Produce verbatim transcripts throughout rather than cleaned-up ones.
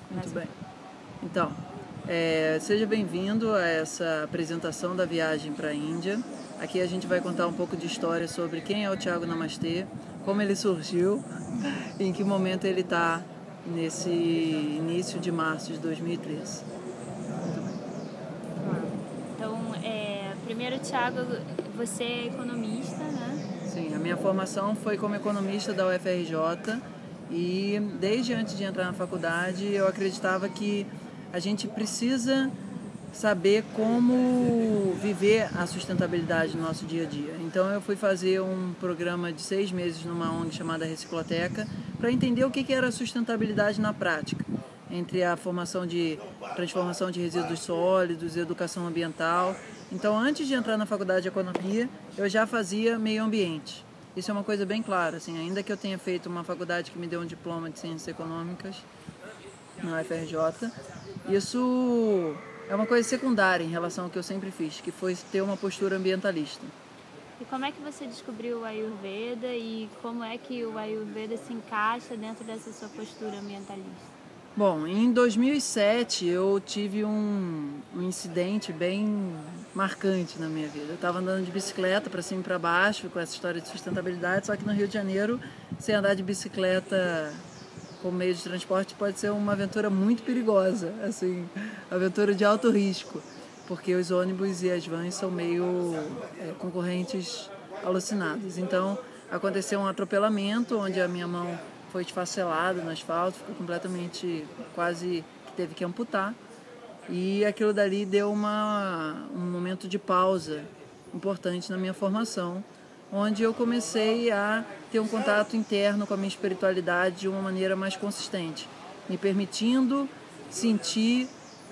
Muito bem. Então, é, seja bem-vindo a essa apresentação da viagem para a Índia. Aqui a gente vai contar um pouco de história sobre quem é o Thiago Namastê, como ele surgiu e em que momento ele está nesse início de março de dois mil e treze. Muito bem. Então, é, primeiro, Thiago, você é economista, né? Sim, a minha formação foi como economista da U F R J e desde antes de entrar na faculdade eu acreditava que a gente precisa saber como viver a sustentabilidade no nosso dia a dia. Então eu fui fazer um programa de seis meses numa O N G chamada Recicloteca para entender o que era a sustentabilidade na prática, entre a formação de transformação de resíduos sólidos, educação ambiental. Então, antes de entrar na faculdade de economia, eu já fazia meio ambiente. Isso é uma coisa bem clara, assim, ainda que eu tenha feito uma faculdade que me deu um diploma de ciências econômicas na U F R J, isso é uma coisa secundária em relação ao que eu sempre fiz, que foi ter uma postura ambientalista. E como é que você descobriu o Ayurveda e como é que o Ayurveda se encaixa dentro dessa sua postura ambientalista? Bom, em dois mil e sete eu tive um, um incidente bem marcante na minha vida. Eu estava andando de bicicleta para cima e para baixo com essa história de sustentabilidade, só que no Rio de Janeiro, você andar de bicicleta como meio de transporte pode ser uma aventura muito perigosa, assim, aventura de alto risco, porque os ônibus e as vans são meio é, concorrentes alucinados. Então, aconteceu um atropelamento onde a minha mão foi esfacelada no asfalto, ficou completamente, quase que teve que amputar. E aquilo dali deu uma, um momento de pausa importante na minha formação, onde eu comecei a ter um contato interno com a minha espiritualidade de uma maneira mais consistente, me permitindo sentir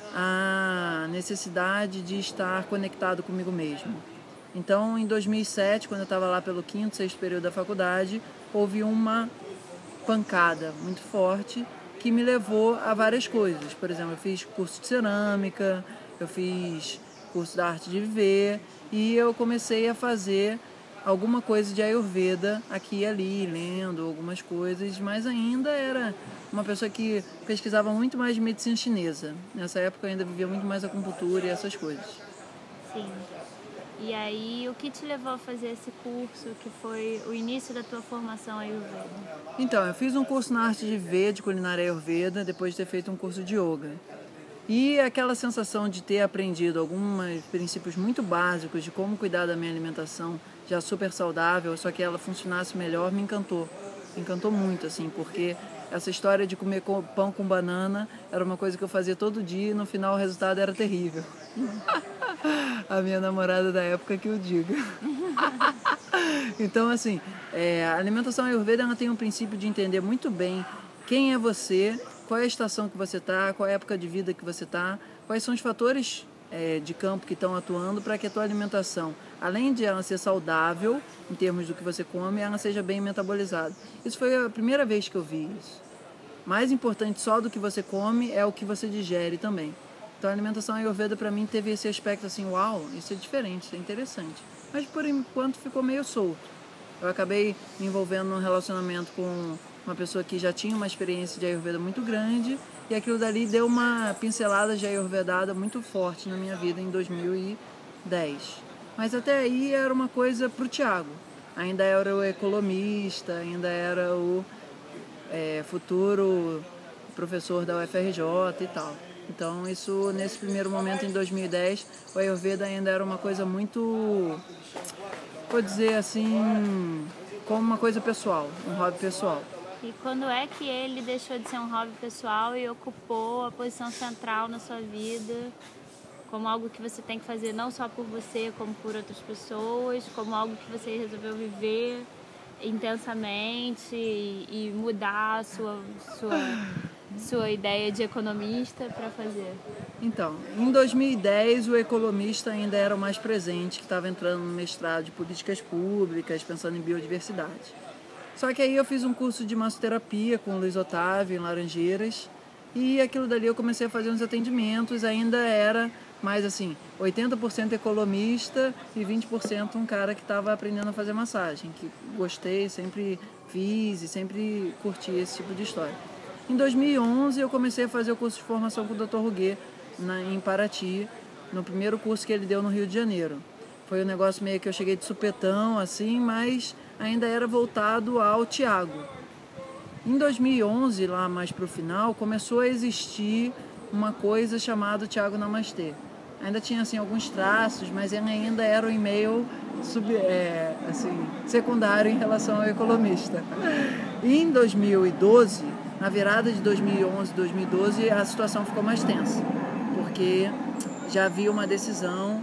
a necessidade de estar conectado comigo mesmo. Então, em dois mil e sete, quando eu estava lá pelo quinto, sexto período da faculdade, houve uma pancada muito forte que me levou a várias coisas. Por exemplo, eu fiz curso de cerâmica, eu fiz curso da arte de viver e eu comecei a fazer alguma coisa de Ayurveda aqui e ali, lendo algumas coisas, mas ainda era uma pessoa que pesquisava muito mais de medicina chinesa. Nessa época eu ainda vivia muito mais acupuntura e essas coisas. Sim. E aí, o que te levou a fazer esse curso, que foi o início da tua formação Ayurveda? Então, eu fiz um curso na arte de viver, de culinária Ayurveda, depois de ter feito um curso de yoga. E aquela sensação de ter aprendido alguns princípios muito básicos de como cuidar da minha alimentação, já super saudável, só que ela funcionasse melhor, me encantou. Me encantou muito, assim, porque essa história de comer pão com banana era uma coisa que eu fazia todo dia e no final o resultado era terrível. A minha namorada da época que eu diga. Então, assim, é, a alimentação Ayurveda ela tem um princípio de entender muito bem quem é você, qual é a estação que você está, qual é a época de vida que você está, quais são os fatores é, de campo que estão atuando para que a tua alimentação, além de ela ser saudável, em termos do que você come, ela seja bem metabolizada. Isso foi a primeira vez que eu vi isso. Mais importante só do que você come é o que você digere também. Então a alimentação Ayurveda para mim teve esse aspecto assim, uau, isso é diferente, isso é interessante. Mas por enquanto ficou meio solto. Eu acabei me envolvendo num relacionamento com uma pessoa que já tinha uma experiência de Ayurveda muito grande e aquilo dali deu uma pincelada de Ayurvedada muito forte na minha vida em dois mil e dez. Mas até aí era uma coisa pro Thiago. Ainda era o economista, ainda era o é, futuro professor da U F R J e tal. Então, isso, nesse primeiro momento, em dois mil e dez, o Ayurveda ainda era uma coisa muito, vou dizer assim, como uma coisa pessoal, um hobby pessoal. E quando é que ele deixou de ser um hobby pessoal e ocupou a posição central na sua vida, como algo que você tem que fazer não só por você, como por outras pessoas, como algo que você resolveu viver intensamente e, e mudar a sua, sua, sua ideia de economista para fazer? Então, em dois mil e dez, o economista ainda era o mais presente, que estava entrando no mestrado de políticas públicas, pensando em biodiversidade. Só que aí eu fiz um curso de massoterapia com o Luiz Otávio, em Laranjeiras, e aquilo dali eu comecei a fazer uns atendimentos, ainda era mais assim, oitenta por cento economista e vinte por cento um cara que estava aprendendo a fazer massagem, que gostei, sempre fiz e sempre curti esse tipo de história. Em dois mil e onze eu comecei a fazer o curso de formação com o doutor Ruguet na, em Paraty, no primeiro curso que ele deu no Rio de Janeiro. Foi um negócio meio que eu cheguei de supetão, assim, mas ainda era voltado ao Tiago. Em dois mil e onze, lá mais para o final, começou a existir uma coisa chamada Tiago Namastê. Ainda tinha assim, alguns traços, mas ainda era um e-mail sub, é, assim, secundário em relação ao Economista. E em dois mil e doze, na virada de dois mil e onze e dois mil e doze, a situação ficou mais tensa, porque já havia uma decisão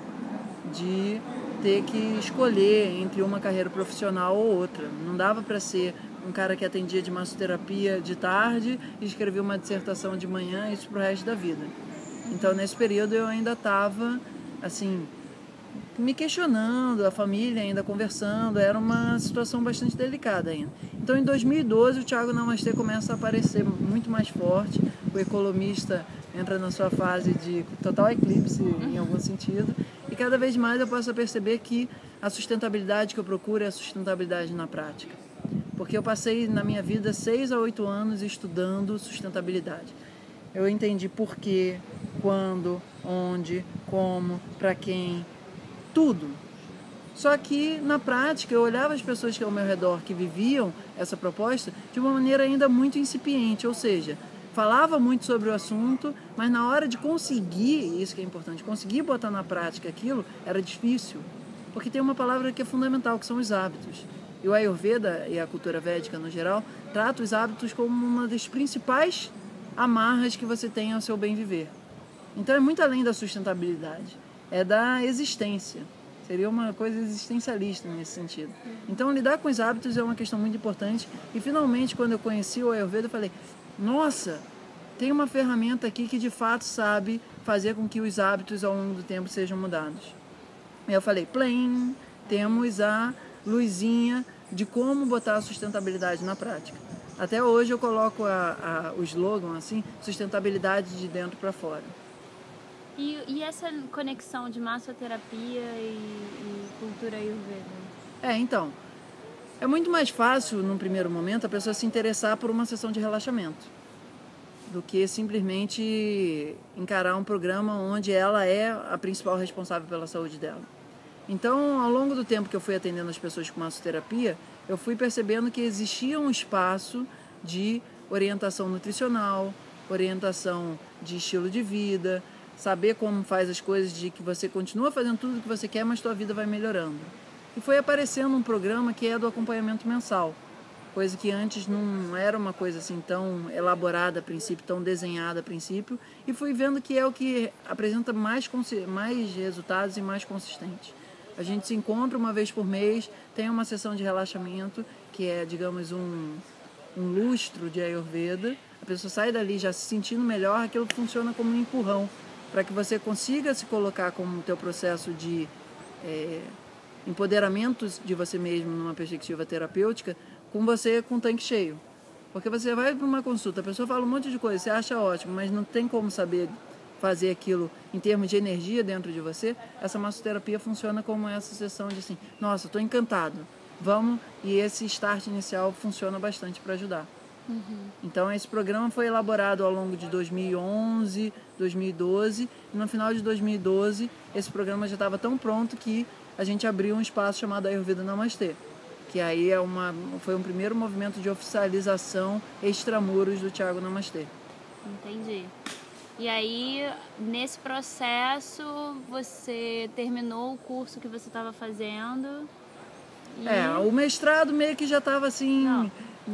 de ter que escolher entre uma carreira profissional ou outra. Não dava para ser um cara que atendia de massoterapia de tarde e escrevia uma dissertação de manhã, isso pro resto da vida. Então, nesse período, eu ainda estava, assim, me questionando, a família ainda conversando, era uma situação bastante delicada ainda. Então, em dois mil e doze, o Tiago Namastê começa a aparecer muito mais forte, o Economista entra na sua fase de total eclipse, em algum sentido, e cada vez mais eu posso perceber que a sustentabilidade que eu procuro é a sustentabilidade na prática. Porque eu passei na minha vida seis a oito anos estudando sustentabilidade. Eu entendi por quê, quando, onde, como, para quem, tudo. Só que, na prática, eu olhava as pessoas que ao meu redor que viviam essa proposta de uma maneira ainda muito incipiente, ou seja, falava muito sobre o assunto, mas na hora de conseguir, isso que é importante, conseguir botar na prática aquilo, era difícil. Porque tem uma palavra que é fundamental, que são os hábitos. E o Ayurveda e a cultura védica, no geral, trata os hábitos como uma das principais amarras que você tem ao seu bem viver. Então é muito além da sustentabilidade, é da existência. Seria uma coisa existencialista nesse sentido. Então lidar com os hábitos é uma questão muito importante. E finalmente, quando eu conheci o Ayurveda, eu falei, nossa, tem uma ferramenta aqui que de fato sabe fazer com que os hábitos ao longo do tempo sejam mudados. E eu falei, plain, temos a luzinha de como botar a sustentabilidade na prática. Até hoje eu coloco a, a, o slogan assim, sustentabilidade de dentro para fora. E, e essa conexão de massoterapia e, e cultura ayurveda? É, então, é muito mais fácil, num primeiro momento, a pessoa se interessar por uma sessão de relaxamento do que simplesmente encarar um programa onde ela é a principal responsável pela saúde dela. Então, ao longo do tempo que eu fui atendendo as pessoas com massoterapia, eu fui percebendo que existia um espaço de orientação nutricional, orientação de estilo de vida, saber como faz as coisas, de que você continua fazendo tudo o que você quer, mas sua vida vai melhorando. E foi aparecendo um programa que é do acompanhamento mensal, coisa que antes não era uma coisa assim tão elaborada a princípio, tão desenhada a princípio, e fui vendo que é o que apresenta mais, mais resultados e mais consistente. A gente se encontra uma vez por mês, tem uma sessão de relaxamento, que é, digamos, um, um lustro de Ayurveda. A pessoa sai dali já se sentindo melhor, aquilo funciona como um empurrão, para que você consiga se colocar como o teu processo de é, empoderamento de você mesmo numa perspectiva terapêutica, com você com o tanque cheio. Porque você vai para uma consulta, a pessoa fala um monte de coisa, você acha ótimo, mas não tem como saber fazer aquilo em termos de energia dentro de você. Essa massoterapia funciona como essa sessão de assim, nossa, estou encantado, vamos, e esse start inicial funciona bastante para ajudar. Uhum. Então esse programa foi elaborado ao longo de dois mil e onze, dois mil e doze, e no final de dois mil e doze esse programa já estava tão pronto que a gente abriu um espaço chamado Ayurveda Namastê, que aí é uma, foi um primeiro movimento de oficialização extramuros do Tiago Namastê. Entendi. E aí, nesse processo, você terminou o curso que você estava fazendo? E... É, o mestrado meio que já estava assim...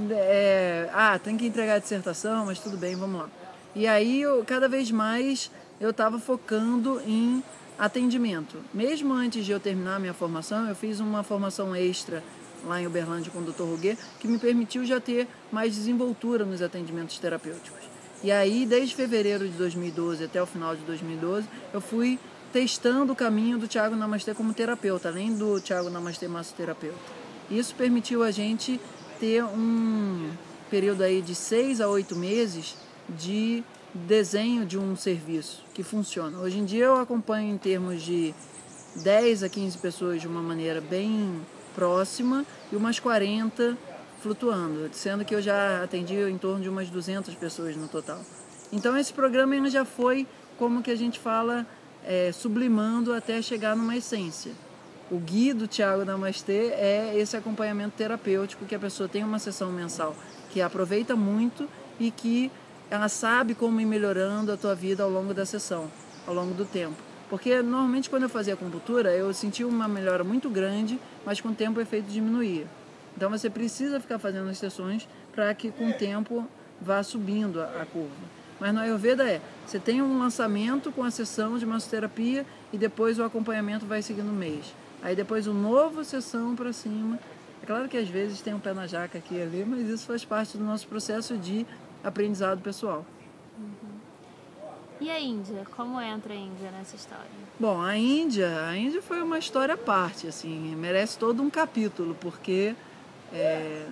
É, ah, tem que entregar a dissertação, mas tudo bem, vamos lá. E aí, eu, cada vez mais, eu estava focando em atendimento. Mesmo antes de eu terminar a minha formação, eu fiz uma formação extra lá em Uberlândia com o doutor Ruguet, que me permitiu já ter mais desenvoltura nos atendimentos terapêuticos. E aí, desde fevereiro de dois mil e doze até o final de dois mil e doze, eu fui testando o caminho do Tiago Namastê como terapeuta, além do Tiago Namastê massoterapeuta. Isso permitiu a gente ter um período aí de seis a oito meses de desenho de um serviço que funciona. Hoje em dia eu acompanho em termos de dez a quinze pessoas de uma maneira bem próxima e umas quarenta flutuando, sendo que eu já atendi em torno de umas duzentas pessoas no total. Então esse programa ele já foi, como que a gente fala, é, sublimando até chegar numa essência. O guia do Thiago Namastê é esse acompanhamento terapêutico, que a pessoa tem uma sessão mensal que aproveita muito e que ela sabe como ir melhorando a tua vida ao longo da sessão, ao longo do tempo. Porque normalmente quando eu fazia acupuntura, eu sentia uma melhora muito grande, mas com o tempo o efeito diminuía. Então você precisa ficar fazendo as sessões para que com o tempo vá subindo a, a curva. Mas no Ayurveda é, você tem um lançamento com a sessão de massoterapia e depois o acompanhamento vai seguindo o mês. Aí depois uma nova sessão para cima. É claro que às vezes tem um pé na jaca aqui e ali, mas isso faz parte do nosso processo de aprendizado pessoal. Uhum. E a Índia? Como entra a Índia nessa história? Bom, a Índia, a Índia foi uma história à parte, assim, merece todo um capítulo, porque é,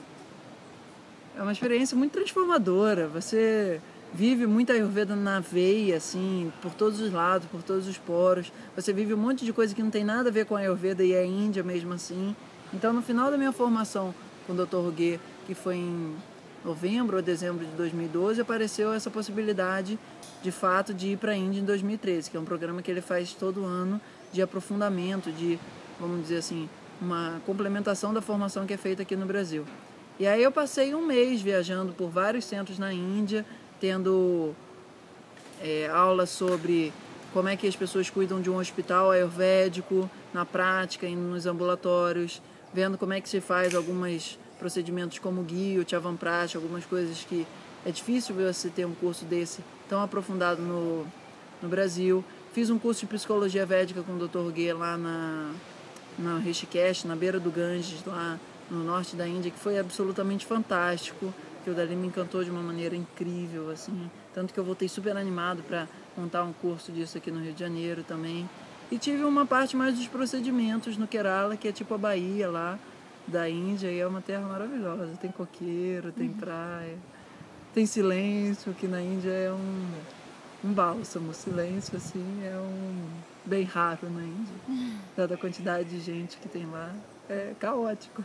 é uma experiência muito transformadora. Você vive muita Ayurveda na veia, assim, por todos os lados, por todos os poros. Você vive um monte de coisa que não tem nada a ver com a Ayurveda e a Índia mesmo assim. Então, no final da minha formação com o doutor Ruguet, que foi em novembro ou dezembro de dois mil e doze, apareceu essa possibilidade, de fato, de ir para a Índia em dois mil e treze, que é um programa que ele faz todo ano de aprofundamento, de, vamos dizer assim, uma complementação da formação que é feita aqui no Brasil. E aí eu passei um mês viajando por vários centros na Índia, tendo é, aulas sobre como é que as pessoas cuidam de um hospital ayurvédico na prática, indo nos ambulatórios, vendo como é que se faz alguns procedimentos como o Gui, o Chyavanprash, algumas coisas que é difícil você ter um curso desse tão aprofundado no, no Brasil. Fiz um curso de psicologia védica com o doutor Ruguet lá na, na Rishikesh, na beira do Ganges, lá no norte da Índia, que foi absolutamente fantástico. Que o dali me encantou de uma maneira incrível, assim, tanto que eu voltei super animado para montar um curso disso aqui no Rio de Janeiro também. E tive uma parte mais dos procedimentos no Kerala, que é tipo a Bahia lá da Índia, e é uma terra maravilhosa. Tem coqueiro, tem praia, tem silêncio, que na Índia é um, um bálsamo. Silêncio, assim, é um bem raro na Índia, dada a quantidade de gente que tem lá. É caótico.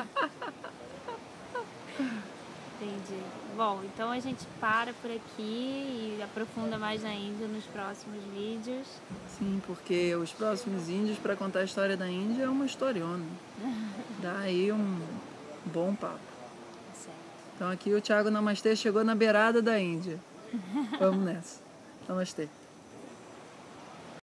Entendi. Bom, então a gente para por aqui e aprofunda mais na Índia nos próximos vídeos. Sim, porque os próximos índios, para contar a história da Índia, é uma historiona. Dá aí um bom papo. Certo. Então aqui o Thiago Namastê chegou na beirada da Índia. Vamos nessa. Namastê.